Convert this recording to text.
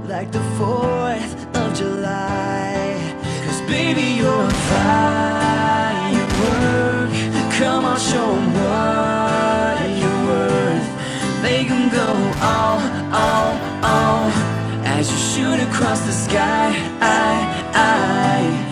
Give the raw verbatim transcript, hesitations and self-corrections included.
like the fourth of July. 'Cause baby, you're on firework. Come on, show 'em what you're worth. Make 'em go all, all, all as you shoot across the sky. I, I